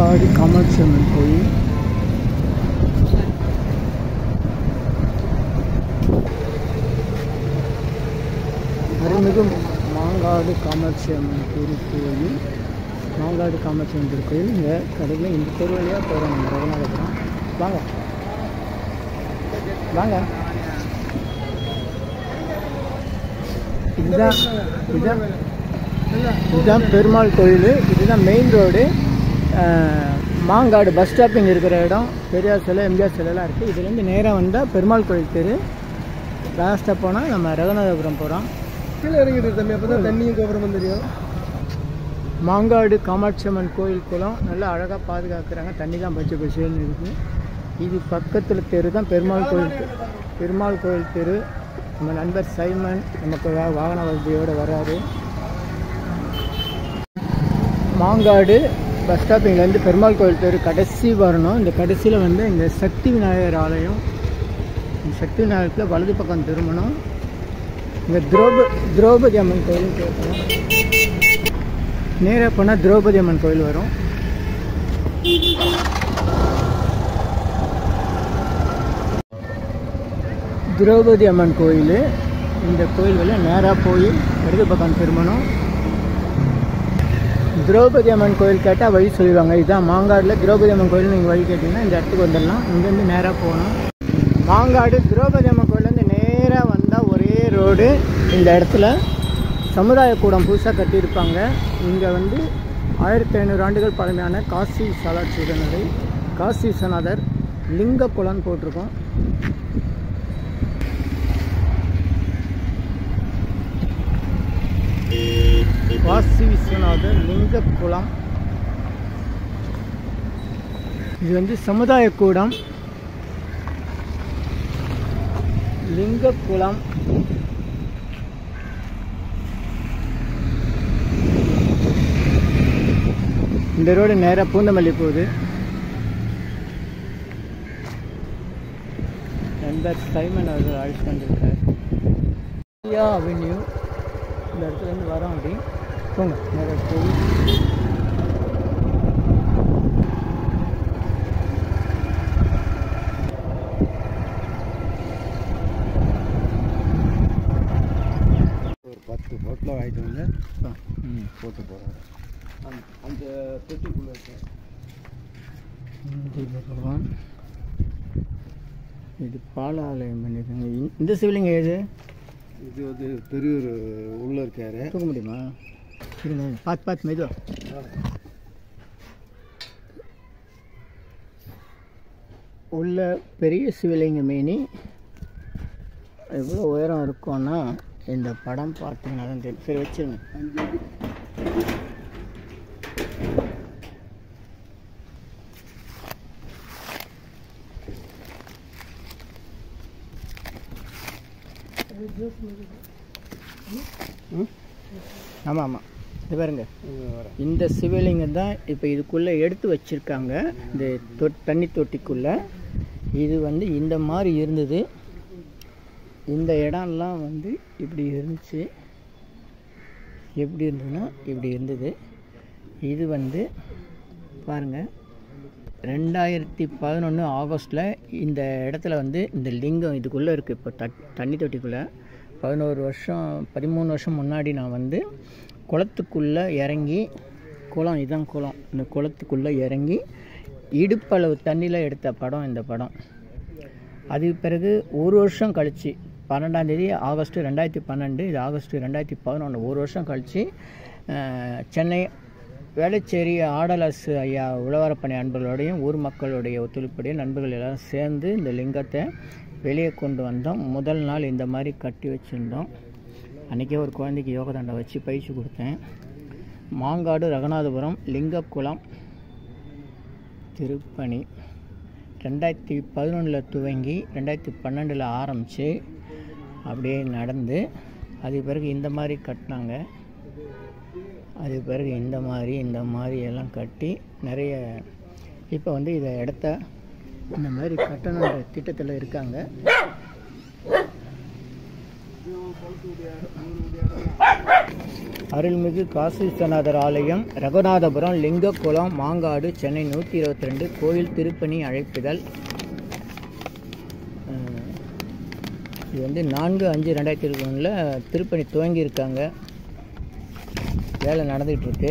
மாங்காடு காமாட்சி அம்மன் கோயில். அருள்மிகு மாங்காடு காமாட்சி அம்மன் திருக்கோயில். மாங்காடு காமாட்சி அம்மன் திருக்கோயில். இங்கே கடையில் இந்த தெரு வழியாக போகிறோம். நம்ம ரகுநாதபுரம். வாங்க வாங்க. இதுதான் பெருமாள் கோயில். இதுதான் main road. Mangadu bus stopping இருக்கிற இடம். பெரியார் சிலை, எம்ஜிஆர் சிலைலாம் இருக்குது. இதுலேருந்து நேராக வந்தால் பெருமாள் கோயில் தெரு. லாஸ்ட்டாக போனால் நம்ம ரகுநாதபுரம் போகிறோம். கீழே இறங்கிட்டு தம்பி, அப்போ தான் தண்ணியும் கோபுரமும் தெரியும். மாங்காடு காமாட்சி அம்மன் கோயில் குளம் நல்லா அழகாக பாதுகாக்கிறாங்க. தண்ணி தான் பச்சை பச்சைன்னு இருக்குது. இது பக்கத்தில் தெரு தான் பெருமாள் கோயில் தெரு. பெருமாள் கோயில் தெரு. நம்ம நண்பர் சைமன் நமக்கு வாகன வசதியோடு வராரு. மாங்காடு பஸ் ஸ்டாப்பிங்லேருந்து பெருமாள் கோயில் தெரு கடைசி வரணும். இந்த கடைசியில் வந்து இந்த சக்தி விநாயகர் ஆலயம். இந்த சக்தி விநாயகத்தில் வலது பக்கம் திரும்பணும். இங்கே திரௌபதி அம்மன் கோயிலும் கேட்கணும். நேராக போனால் திரௌபதி அம்மன் கோயில் வரும். திரௌபதி அம்மன் கோயில். இந்த கோயில்களில் நேராக போய் இடது பக்கம் திரும்பணும். திரௌபதி அம்மன் கோயில் கேட்டால் வழி சொல்லிடுவாங்க. இதுதான் மாங்காடில் திரௌபதி அம்மன் கோயில். நீங்கள் வழி கேட்டிங்கன்னா இந்த இடத்துக்கு வந்துடலாம். இங்கேருந்து நேராக போகணும். மாங்காடு திரௌபதி அம்மன் கோயிலேருந்து நேராக வந்தால் ஒரே ரோடு. இந்த இடத்துல சமுதாய கூடம் புதுசாக கட்டியிருப்பாங்க. இங்கே வந்து 1500 ஆண்டுகள் பழமையான காசி சாலாட்சி உடனடி காசி விஸ்வநாதர் லிங்க குளம்னு போட்டிருக்கோம். காசி விஸ்வநாதர் லிங்க குளம். இது வந்து சமுதாய கூடம் லிங்க குளம். இந்த ரோடு நேராக பூந்தமல்லி போகுது. நண்பர் சைமன் அவர்கள் அழைச்சி கொண்டிருக்கார். அவென்யூ இந்த இடத்துலேருந்து வரோம். அப்படி போங்க நேராக போய் ஒரு 10 போட்டில் வாங்கிட்டு வந்து போட்டு போகிறோம். அந்த பெட்டிக்குள்ளே பகவான். இது பாலாலயம் பண்ணியிருக்காங்க. இந்த சிவலிங்கம் ஏது? இது வந்து பெரியூர் உள்ளே இருக்காரு. தூக்க முடியுமா? இருங்க பார்த்து மெதுவா. உள்ள பெரிய சிவலிங்க மேனி. எவ்வளோ உயரம் இருக்கும்னா இந்த படம் பார்த்தீங்கன்னா தான் தெரியும். சரி வச்சுருங்க. ஆமாம் ஆமாம், இது பாருங்க. இந்த சிவலிங்கம் தான் இப்போ இதுக்குள்ளே எடுத்து வச்சுருக்காங்க. இந்த தண்ணி தொட்டிக்குள்ளே. இது வந்து இந்த மாதிரி இருந்தது. இந்த இடம்லாம் வந்து இப்படி இருந்துச்சு. எப்படி இருந்ததுன்னா இப்படி இருந்தது. இது வந்து பாருங்கள் 2011 ஆகஸ்ட்டில் இந்த இடத்துல வந்து இந்த லிங்கம் இதுக்குள்ளே இருக்குது. இப்போ தண்ணி தொட்டிக்குள்ளே 13 வருஷம் முன்னாடி நான் வந்து குளத்துக்குள்ளே இறங்கி, குளம் இதுதான் குளம், இந்த குளத்துக்குள்ளே இறங்கி இடுப்பளவு தண்ணியில் எடுத்த படம் இந்த படம். அதுக்கு பிறகு ஒரு வருஷம் கழித்து 12ஆம் தேதி ஆகஸ்ட் 2012, இது ஆகஸ்ட் 2011, ஒரு வருஷம் கழித்து சென்னை வேளச்சேரி ஆடலாசு ஐயா உழவரப்பணி அன்பர்களோடையும் ஊர் மக்களுடைய ஒத்துழைப்புடையும் நண்பர்கள் எல்லோரும் சேர்ந்து இந்த லிங்கத்தை வெளியே கொண்டு வந்தோம். முதல் நாள் இந்த மாதிரி கட்டி வச்சுருந்தோம். அன்றைக்கே ஒரு குழந்தைக்கு யோக தண்டை வச்சு பயிற்சி கொடுத்தேன். மாங்காடு ரகுநாதபுரம் லிங்கக்குளம் திருப்பணி 2011 துவங்கி 2012 ஆரம்பித்து அப்படியே நடந்து, அதுக்கு பிறகு இந்த மாதிரி கட்டினாங்க. அதுக்கு பிறகு இந்த மாதிரி எல்லாம் கட்டி நிறைய இப்போ வந்து இதை இடத்த இந்த மாதிரி கட்டணுன்ற திட்டத்தில் இருக்காங்க. அருள்மிகு காசி விஸ்வநாதர் ஆலயம், ரகுநாதபுரம், லிங்கக்குளம், மாங்காடு, சென்னை 122. கோயில் திருப்பணி அழைப்புதல். இது வந்து 4/5/2021 திருப்பணி துவங்கியிருக்காங்க. வேலை நடந்துகிட்ருக்கு.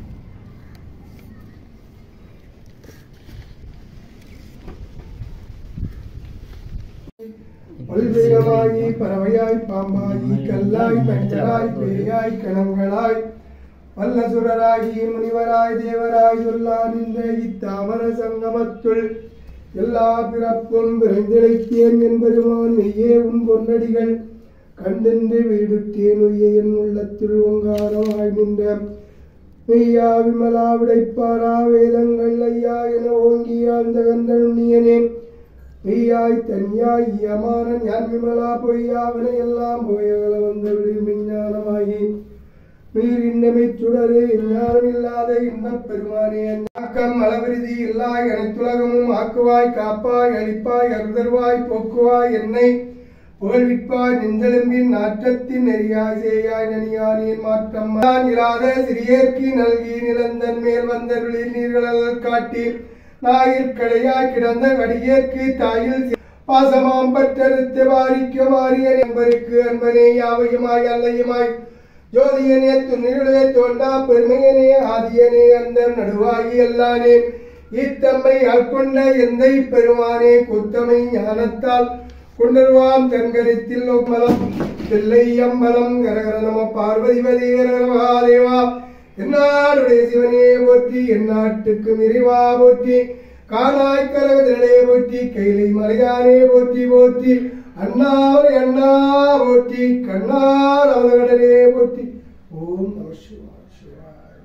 பல்வேகமாகி பறவையாய் பாம்பாகி கல்லாய் பெண்களாய் பேயாய் கணங்களாய் வல்லசுரராகி முனிவராய் தேவராய் சொல்லான் இந்த இத்தாமர சங்கமத்துள் எல்லா பிறப்பும் பிறந்திழைத்தேன் என்பதுமான் மெய்யே உன் பொன்னடிகள் கண்டென்று வீடுற்றேன் உய்ய என் உள்ளத்துள் ஓங்காரமாய் நின்ற மெய்யா விமலா விடைப்பாரா வேதங்கள் ஐயா என ஓங்கி ஆழ்ந்த கண்டனுண்ணியனே மெய்யாய் தனியாய் யமான ஞான் விமலா பொய்யாவனை எல்லாம் போயகல வந்த விடு விஞ்ஞானமாகி நீர் இன்னமை சுடரே ஞானம் இல்லாத இன்பப் பெருமானே அக்கம் அளவிருதி இல்லாய் அனைத்துலகமும் ஆக்குவாய் காப்பாய் அளிப்பாய் அருதர்வாய் போக்குவாய் என்னை புகழ்விப்பாய் நெஞ்செலும்பின் நாற்றத்தின் நெறியாய் சேயாய் நனியானின் மாற்றம் இல்லாத சிறியேற்கு நல்கி நிலந்தன் மேல் வந்தருளில் நீர்களல் காட்டி நாயிற்கடையாய் கிடந்த கடியேற்கு தாயில் பாசமாம் பற்றறுத்து வாரிக்க வாரியன் என்பருக்கு அன்பனே யாவையுமாய் அல்லையுமாய் ஜோதியனே துணிகளே தோண்டா பெருமையனே ஆதியனே அந்த நடுவாகி எல்லானே இத்தம்மை ஆட்கொண்ட எந்தை பெருமானே குத்தமை ஞானத்தால் கொண்டருவாம் தென்கரித்தில் ஒம்மலம் தில்லை அம்பலம் கரகர நம பார்வதிபதி மகாதேவா என்னாருடைய சிவனே போற்றி எந்நாட்டுக்கு இறைவா போற்றி காணாய் கரகதிலே போற்றி கைலை மலையானே போற்றி போற்றி அண்ணாவை அண்ணா போற்றி கண்ணார் அவர்களே போற்றி. ஓம் நம சிவாய.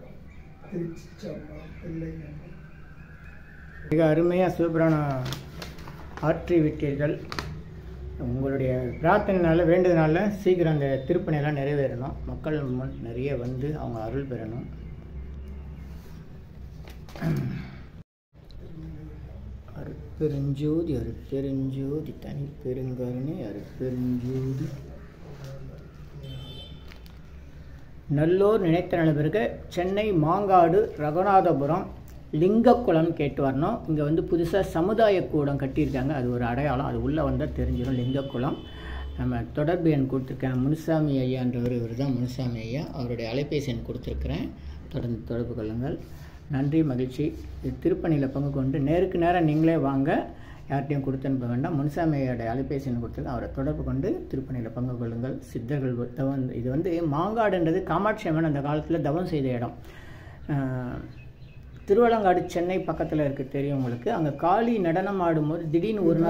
மிக அருமையாக சிவபுராணம் ஆற்றி விட்டீர்கள். உங்களுடைய பிரார்த்தனைனால வேண்டுதனால சீக்கிரம் அந்த திருப்பணியெல்லாம் நிறைவேறணும். மக்கள் நிறைய வந்து அவங்க அருள் பெறணும். அருட்பெருஞ்சோதி அருட்பெருஞ்சோதி தனி பெருங்கருணை அருட்பெருஞ்சோதி. நல்லோர் நினைத்த நலபிறகு சென்னை மாங்காடு ரகுநாதபுரம் லிங்கக்குளம் கேட்டு வரணும். இங்கே வந்து புதுசாக சமுதாய கூடம் கட்டியிருக்காங்க. அது ஒரு அடையாளம். அது உள்ளே வந்தால் தெரிஞ்சிடும் லிங்கக்குளம். நம்ம தொடர்பு எண் கொடுத்துருக்கேன். முனுசாமி ஐயான்றவர், இவர் தான் முனுசாமி ஐயா. அவருடைய அலைபேசி எண் கொடுத்துருக்குறேன். தொடர்ந்து தொடர்பு கொள்ளுங்கள். நன்றி, மகிழ்ச்சி. இது திருப்பணியில் பங்கு கொண்டு நேருக்கு நேரம் நீங்களே வாங்க, யார்கிட்டையும் கொடுத்து அனுப்ப வேண்டாம். முனுசாமி ஐயாவுடைய அலைபேசி எண் கொடுத்துருக்கேன். அவரை தொடர்பு கொண்டு திருப்பணியில் பங்கு கொள்ளுங்கள். சித்தர்கள் தவம். இது வந்து மாங்காடுன்றது காமாட்சி அம்மன் அந்த காலத்தில் தவம் செய்த இடம். திருவலங்காடு சென்னை பக்கத்தில் இருக்குது, தெரியும் உங்களுக்கு. அங்கே காளி நடனம் ஆடும்போது திடீர்னு ஒரு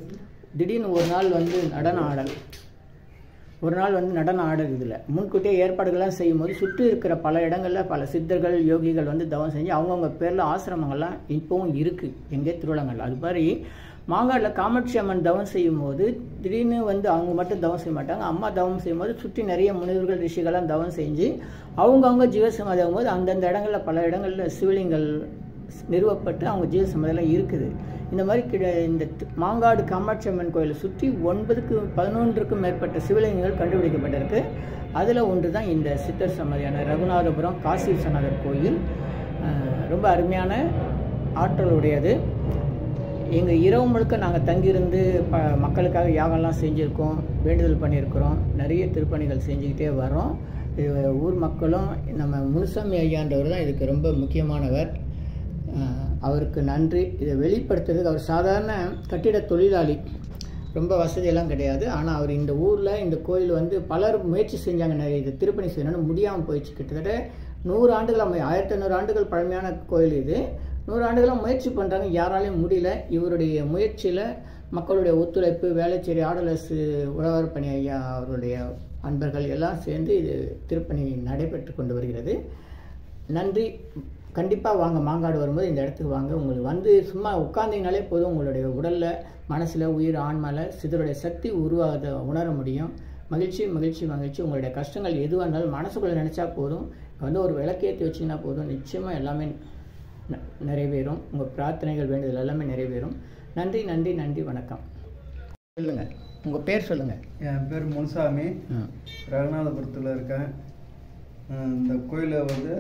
நாள் வந்து நடனம் ஆடல். ஒரு நாள் வந்து நடனம் ஆடல். இதில் முன்கூட்டியே ஏற்பாடுகள்லாம் செய்யும்போது சுற்றி இருக்கிற பல இடங்களில் பல சித்தர்கள் யோகிகள் வந்து தவம் செஞ்சு அவங்கவுங்க பேரில் ஆசிரமங்கள்லாம் இப்போவும் இருக்குது எங்கே திருவலங்காடு. அது மாதிரி மாங்காடில் காமாட்சி அம்மன் தவம் செய்யும் போது திடீர்னு வந்து அவங்க மட்டும் தவம் செய்ய மாட்டாங்க. அம்மா தவம் செய்யும்போது சுற்றி நிறைய முனிவர்கள் ரிஷிகள்லாம் தவம் செஞ்சு அவங்கவுங்க ஜீவசமாதி ஆகும்போது அந்தந்த இடங்களில் பல இடங்களில் சிவலிங்கள் நிறுவப்பட்டு அவங்க ஜீவசமாதியெல்லாம் இருக்குது. இந்த மாதிரி இந்த மாங்காடு காமாட்சி அம்மன் கோயிலை சுற்றி 11க்கும் மேற்பட்ட சிவலிங்கங்கள் கண்டுபிடிக்கப்பட்டிருக்கு. அதில் ஒன்று தான் இந்த சித்தர் சமாதியான ரகுநாதபுரம் காசி விஸ்வநாதர் கோயில். ரொம்ப அருமையான ஆற்றலுடையது. எங்கள் இரவு முழுக்க நாங்கள் தங்கியிருந்து மக்களுக்காக யாகம்லாம் செஞ்சுருக்கோம், வேண்டுதல் பண்ணியிருக்கிறோம், நிறைய திருப்பணிகள் செஞ்சுக்கிட்டே வரோம். இது ஊர் மக்களும் நம்ம முனுசாமி ஐயான்றவர் தான் இதுக்கு ரொம்ப முக்கியமானவர். அவருக்கு நன்றி. இதை வெளிப்படுத்துறதுக்கு அவர் சாதாரண கட்டிட தொழிலாளி, ரொம்ப வசதியெல்லாம் கிடையாது. ஆனால் அவர் இந்த ஊரில் இந்த கோயில் வந்து பலர் முயற்சி செஞ்சாங்க, நிறைய இது திருப்பணி செய்யணும்னு முடியாமல் போயிடுச்சு. கிட்டத்தட்ட 100 ஆண்டுகள் 1500 ஆண்டுகள் பழமையான கோயில் இது. 100 ஆண்டுகளாக முயற்சி பண்ணுறாங்க, யாராலையும் முடியல. இவருடைய முயற்சியில் மக்களுடைய ஒத்துழைப்பு, வேலைச்சேரி ஆடலரசு உழவர் பணி ஐயா அவருடைய அன்பர்கள் எல்லாம் சேர்ந்து இது திருப்பணி நடைபெற்று கொண்டு வருகிறது. நன்றி. கண்டிப்பாக வாங்க, மாங்காடு வரும்போது இந்த இடத்துக்கு வாங்க. உங்களுக்கு வந்து சும்மா உட்கார்ந்தீங்கனாலே போதும், உங்களுடைய உடலில் மனசில் உயிர் ஆன்மாவில் சிதருடைய சக்தி உருவாக உணர முடியும். மகிழ்ச்சி மகிழ்ச்சி மகிழ்ச்சி. உங்களுடைய கஷ்டங்கள் எதுவாக இருந்தாலும் மனசுக்குள்ளே நினச்சா போதும், வந்து ஒரு விளக்கேற்றி வச்சிங்கன்னா போதும், நிச்சயமாக எல்லாமே நிறைவேறும். உங்கள் பிரார்த்தனைகள் வேண்டுதல் எல்லாமே நிறைவேறும். நன்றி நன்றி நன்றி. வணக்கம். சொல்லுங்கள், உங்கள் பேர் சொல்லுங்கள். என் பேர் முனுசாமி, ரகுநாதபுரத்தில் இருக்கேன். இந்த கோயிலை வந்து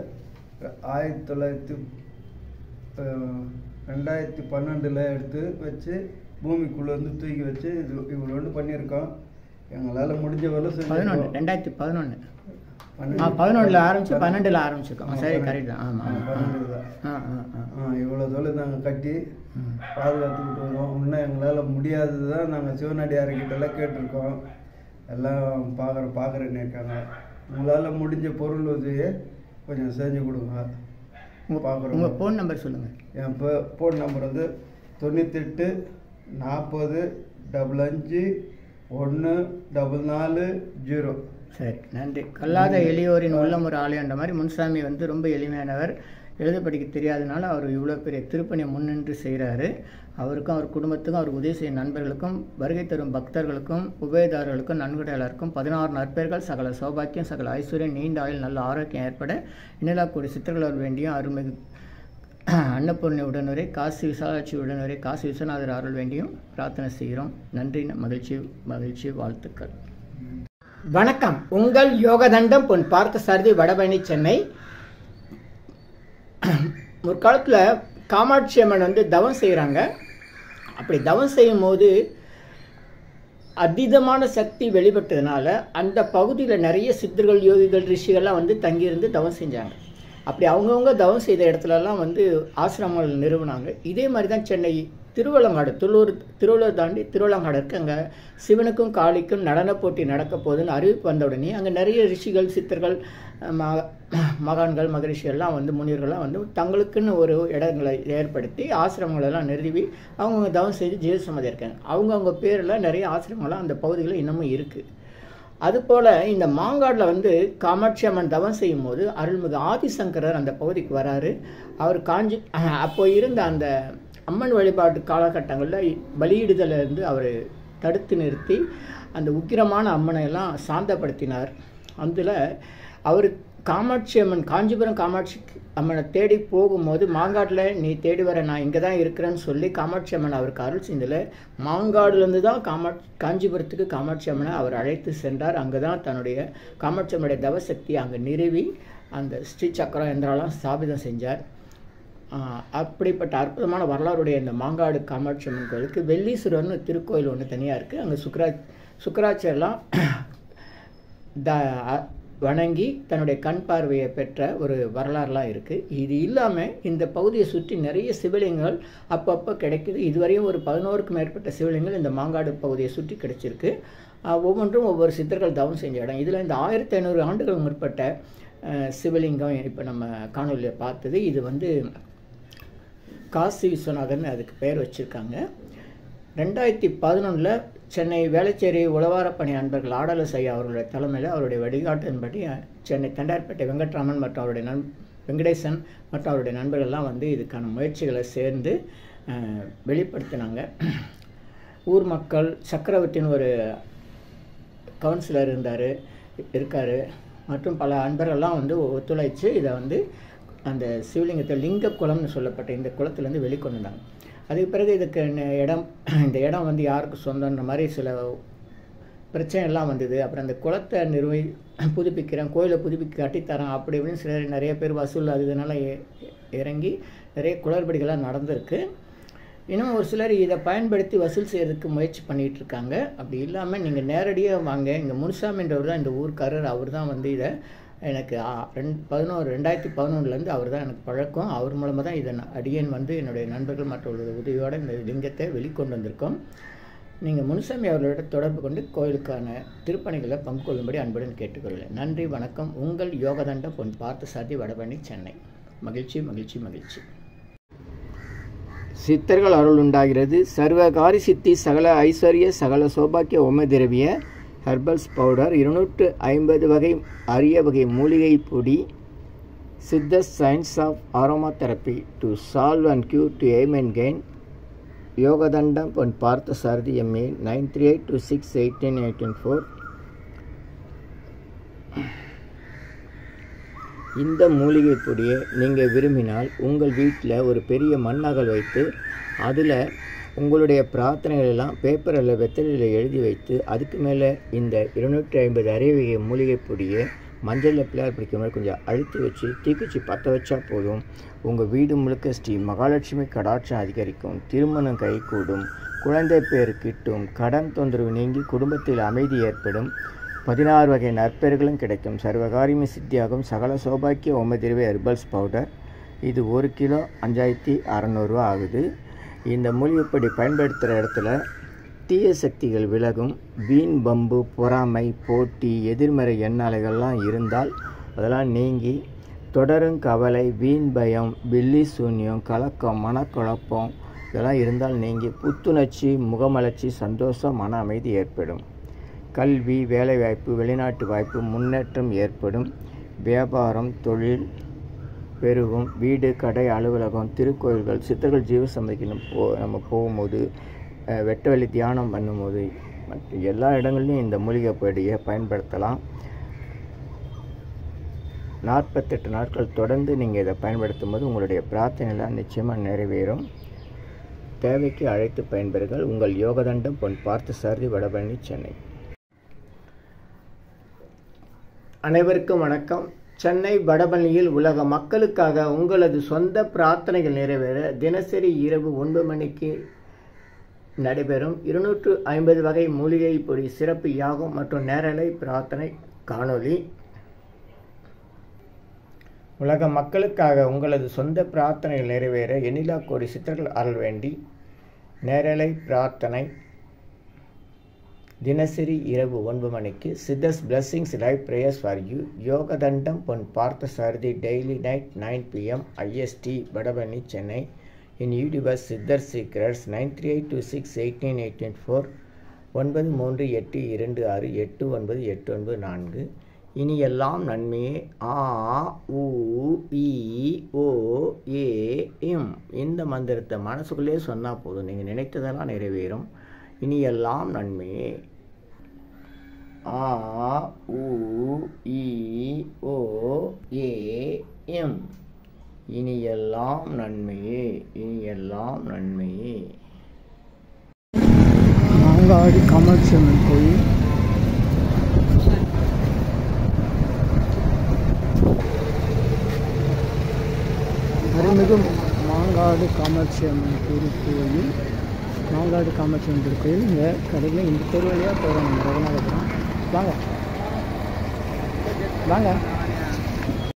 2012 எடுத்து வச்சு பூமிக்குள்ளே வந்து தூக்கி வச்சு இது இவ்வளோ பண்ணியிருக்கோம். எங்களால் முடிஞ்ச வரல 2011 ஆரம்பிச்சு 12 ஆரம்பிச்சிருக்கோம். சரி, கரெக்ட் தான். ஆமாம், 12 தான். இவ்வளோ தொழில் நாங்கள் கட்டி பாதுகாத்துக்கிட்டு வரோம். இன்னும் எங்களால் முடியாதது தான் நாங்கள் சிவனடியார்கிட்டலாம் கேட்டிருக்கோம். எல்லாம் பார்க்குறேன்னு இருக்காங்க. உங்களால் முடிஞ்ச பொருள் உதவியை கொஞ்சம் செஞ்சு கொடுங்க. பார்க்குறோம். உங்கள் ஃபோன் நம்பர் சொல்லுங்கள். என் ஃபோன் நம்பர் வந்து 98 40 55 144 0. சரி, நன்றி. கல்லாத எளியோரின் உள்ளம் ஒரு ஆலயன்ற மாதிரி முன்சாமி வந்து ரொம்ப எளிமையானவர். எழுத படிக்க தெரியாதனால அவர் இவ்வளோ பெரிய திருப்பணியை முன்னின்று செய்கிறாரு. அவருக்கும் அவர் குடும்பத்துக்கும் அவர் உதவி செய்யும் நண்பர்களுக்கும் வருகை தரும் பக்தர்களுக்கும் உபயதாரர்களுக்கும் நன்கொடையாளருக்கும் 16 நற்பெயர்கள் சகல சௌபாக்கியம் சகல ஐஸ்வர்யம் நீண்ட ஆயுள் நல்ல ஆரோக்கியம் ஏற்பட இந்நிலாக்கூடிய சித்தர்கள் வேண்டியும் அருள்மிகு அன்னபூர்ணி உடனுரை காசி விசாலாட்சி உடனுரை காசி விஸ்வநாதர் அருள் வேண்டியும் பிரார்த்தனை செய்கிறோம். நன்றி, மகிழ்ச்சி, வாழ்த்துக்கள். வணக்கம். உங்கள் யோகதண்டம் பொன் பார்த்தசாரதி, வடபழனி, சென்னை. முற்காலத்தில் காமாட்சி அம்மன் வந்து தவம் செய்கிறாங்க. அப்படி தவம் செய்யும் போது அதீதமான சக்தி வெளிப்பட்டதுனால அந்த பகுதியில் நிறைய சித்தர்கள், யோகிகள், ரிஷிகள்லாம் வந்து தங்கியிருந்து தவம் செஞ்சாங்க. அப்படி அவங்கவுங்க தவம் செய்த இடத்துலலாம் வந்து ஆசிரமங்கள் நிறுவனாங்க. இதே மாதிரி தான் சென்னை திருவள்ளங்காடு, திருவள்ளூர் தாண்டி திருவள்ளங்காடு இருக்குது. அங்கே சிவனுக்கும் காளிக்கும் நடன போட்டி நடக்க போகுதுன்னு அறிவிப்பு வந்த உடனே அங்கே நிறைய ரிஷிகள், சித்தர்கள், மகான்கள், மகரிஷிகள்லாம் வந்து முனிவர்கள்லாம் வந்து தங்களுக்குன்னு ஒரு இடங்களை ஏற்படுத்தி ஆசிரமங்களெல்லாம் நிறுவி அவங்கவுங்க தவம் செய்து ஜீவசமாதி இருக்காங்க. அவங்கவுங்க பேரில் நிறைய ஆசிரமங்கள்லாம் அந்த பகுதிகளில் இன்னமும் இருக்குது. அதுபோல் இந்த மாங்காடில் வந்து காமாட்சி அம்மன் தவம் செய்யும் போது அருள்மிகு ஆதிசங்கரர் அந்த பகுதிக்கு வராரு. அவர் அப்போ இருந்த அந்த அம்மன் வழிபாட்டு காலகட்டங்களில் பலியிடுதலிருந்து அவர் தடுத்து நிறுத்தி அந்த உக்கிரமான அம்மனை எல்லாம் சாந்தப்படுத்தினார். அதில் அவர் காஞ்சிபுரம் காமாட்சி அம்மனை தேடி போகும்போது மாங்காட்டில் நீ தேடி வர நான் இங்கே தான் இருக்கிறேன்னு சொல்லி காமாட்சி அம்மன் அவருக்கு அருள் செஞ்சதில் மாங்காடுலேருந்து தான் காஞ்சிபுரத்துக்கு காமாட்சி அம்மனை அவர் அழைத்து சென்றார். அங்கே தான் தன்னுடைய காமாட்சி அம்மனுடைய தவசக்தியை அங்கே நிறுவி அந்த ஸ்ரீ சக்கரம் என்றாலும் ஸ்தாபிதம் செஞ்சார். அப்படிப்பட்ட அற்புதமான வரலாறுடைய இந்த மாங்காடு காமாட்சி அம்மன் கோயிலுக்கு வெள்ளீஸ்வரர்னு திருக்கோயில் ஒன்று தனியாக இருக்குது. அங்கே சுக்கராச்சாரியெல்லாம் வணங்கி தன்னுடைய கண் பார்வையை பெற்ற ஒரு வரலாறுலாம் இருக்குது. இது இல்லாமல் இந்த பகுதியை சுற்றி நிறைய சிவலிங்கங்கள் அப்பப்போ கிடைக்குது. இதுவரையும் ஒரு 11க்கும் மேற்பட்ட சிவலிங்கங்கள் இந்த மாங்காடு பகுதியை சுற்றி கிடைச்சிருக்கு. ஒவ்வொன்றும் ஒவ்வொரு சித்தர்கள் தவம் செஞ்ச இடம். இதில் இந்த 1500 ஆண்டுகள் முற்பட்ட சிவலிங்கம் இப்போ நம்ம காணொலியில் பார்த்தது. இது வந்து காசி விஸ்வநாதன் அதுக்கு பெயர் வச்சுருக்காங்க. 2011 சென்னை வேளச்சேரி உழவாரப்பணி அன்பர்கள் ஆடலஸ் ஐயா அவர்களுடைய தலைமையில் அவருடைய வழிகாட்டின்படி சென்னை தண்டார்பேட்டை வெங்கட்ராமன் மற்றும் அவருடைய வெங்கடேசன் மற்றும் அவருடைய நண்பர்கள்லாம் வந்து இதுக்கான முயற்சிகளை சேர்ந்து வெளிப்படுத்தினாங்க. ஊர் மக்கள், சக்கரவர்த்தின்னு ஒரு கவுன்சிலர் இருக்கார் மற்றும் பல அன்பர்கள்லாம் வந்து ஒத்துழைச்சு இதை வந்து அந்த சிவலிங்கத்தை லிங்க குளம்னு சொல்லப்பட்ட இந்த குளத்துலேருந்து வெளிக்கொண்டு வந்தாங்க. அதுக்கு பிறகு இதுக்கு இந்த இடம் வந்து யாருக்கு சொந்தன்ற மாதிரி சில பிரச்சனைலாம் வந்தது. அப்புறம் அந்த குளத்தை புதுப்பிக்கிறேன், கோயிலை கட்டித்தரேன் அப்படி இப்படின்னு சிலர் நிறைய பேர் வசூல் இதனால் இறங்கி நிறைய குளறுபடிகளாக நடந்திருக்கு. இன்னும் ஒரு சிலர் இதை பயன்படுத்தி வசூல் செய்கிறதுக்கு முயற்சி பண்ணிகிட்டு இருக்காங்க. அப்படி இல்லாமல் நீங்கள் நேரடியாக வாங்க. இங்கே முனுசாமின்றவர் தான் இந்த ஊர்க்காரர். அவர் தான் வந்து இதை எனக்கு 2011 அவர் தான் எனக்கு பழக்கம். அவர் மூலமாக தான் இதை அடியேன் வந்து என்னுடைய நண்பர்கள் மற்றவர்களுடைய உதவியோடு இந்த லிங்கத்தை வெளிக்கொண்டு வந்திருக்கோம். நீங்கள் முனுசாமி அவர்களோட தொடர்பு கொண்டு கோயிலுக்கான திருப்பணிகளை பங்கு கொள்ளும்படி அன்புடன் கேட்டுக்கொள்கிறேன். நன்றி, வணக்கம். உங்கள் யோகதண்டம் பொன் பார்த்தசாரதி, வடபழனி, சென்னை. மகிழ்ச்சி. சித்தர்கள் அருள் உண்டாகிறது. சர்வகாரி சித்தி சகல ஐஸ்வர்ய சகல சௌபாக்கிய ஓமதிரவிய ஹெர்பல்ஸ் பவுடர் 250 வகை அரிய வகை மூலிகை பொடி. Siddha science of aromatherapy to solve and cure to aim and gain. Yogathandam Pon Parthasarathy MA 9382681884. இந்த மூலிகை பொடியை நீங்கள் விரும்பினால் உங்கள் வீட்டில் ஒரு பெரிய மண்ணகல் வைத்து அதில் உங்களுடைய பிரார்த்தனைகள் எல்லாம் பேப்பரில் வெத்தலையில் எழுதி வைத்து அதுக்கு மேலே இந்த 250 அரிய வகை மூலிகை பொடியை மஞ்சளில் பிள்ளையார் பிடிக்கிற மாதிரி கொஞ்சம் அழுத்தி வச்சு தீக்குச்சி பற்ற வச்சா போதும். உங்கள் வீடு முழுக்க ஸ்ரீ மகாலட்சுமி கடாட்சம் அதிகரிக்கும், திருமணம் கைகூடும், குழந்தை பேர் கிட்டும், கடன் தொந்தரவு நீங்கி குடும்பத்தில் அமைதி ஏற்படும், 16 வகை நற்பெயர்களும் கிடைக்கும், சர்வகாரியமும் சித்தியாகும். சகல சௌபாக்கிய ஓமதிர்வை ஹெர்பல்ஸ் பவுடர். இது 1 கிலோ 5600 ரூபா ஆகுது. இந்த மூலிகைப்பொடி பயன்படுத்துகிற இடத்துல தீய சக்திகள் விலகும். வீண் பம்பு, பொறாமை, போட்டி, எதிர்மறை எண்ணாலைகள்லாம் இருந்தால் அதெல்லாம் நீங்கி தொடரும் கவலை, வீண் பயம், பில்லி சூன்யம், கலக்கம், மனக்குழப்பம் இதெல்லாம் இருந்தால் நீங்கி புத்துணர்ச்சி, முகமலர்ச்சி, சந்தோஷம், மன அமைதி ஏற்படும். கல்வி, வேலைவாய்ப்பு, வெளிநாட்டு வாய்ப்பு, முன்னேற்றம் ஏற்படும். வியாபாரம், தொழில் பெருகும். வீடு, கடை, அலுவலகம், திருக்கோயில்கள், சித்தர்கள் ஜீவ சமைக்கணும் நம்ம போகும்போது, வெட்ட வெளி தியானம் பண்ணும்போது மற்ற எல்லா இடங்கள்லையும் இந்த மூலிகை பொடியை பயன்படுத்தலாம். 48 நாட்கள் தொடர்ந்து நீங்கள் இதை பயன்படுத்தும் போது உங்களுடைய பிரார்த்தனைலாம் நிச்சயமாக நிறைவேறும். தேவைக்கு அழைத்து பயன்பெறுங்கள். உங்கள் யோகதண்டம் பொன் பார்த்தசாரதி, வடபழனி, சென்னை. அனைவருக்கும் வணக்கம். சென்னை வடபழனியில் உலக மக்களுக்காக உங்களது சொந்த பிரார்த்தனைகள் நிறைவேற தினசரி இரவு 9 மணிக்கு நடைபெறும் 250 வகை மூலிகை பொடி சிறப்பு யாகம் மற்றும் நேரலை பிரார்த்தனை காணொளி. உலக மக்களுக்காக உங்களது சொந்த பிரார்த்தனைகள் நிறைவேற எண்ணிலா கோடி சித்தர்கள் அருள் வேண்டி நேரலை பிரார்த்தனை தினசரி இரவு 9 மணிக்கு. Siddhars blessings live prayers for you. Yogathandam Pon Parthasarathy daily night 9 PM IST, Vadapalani, Chennai. In YouTubers Siddhar secrets 9382689884 938226898994. இனி எல்லாம் நன்மையே. ஆ உ இ ஓ ஏ எம் இந்த மந்திரத்தை மனசுக்குள்ளே சொன்னால் போதும், நீங்கள் நினைத்ததெல்லாம் நிறைவேறும். இனி எல்லாம் நன்மையே. ஆ உ இ ஓ ஏ எம் இனி எல்லாம் நன்மையே, இனி எல்லாம் நன்மையே. மாங்காடு காமாட்சி அம்மன் கோயில். அருள்மிகு மாங்காடு காமாட்சி அம்மன் திருக்கோயில். மாங்காடு காமாட்சி அம்மன் திருக்கோயில். இந்த கடையில் இந்த தெரு வழியாக போகிறோம். ரகுநாதபுரம். வாங்க வாங்க.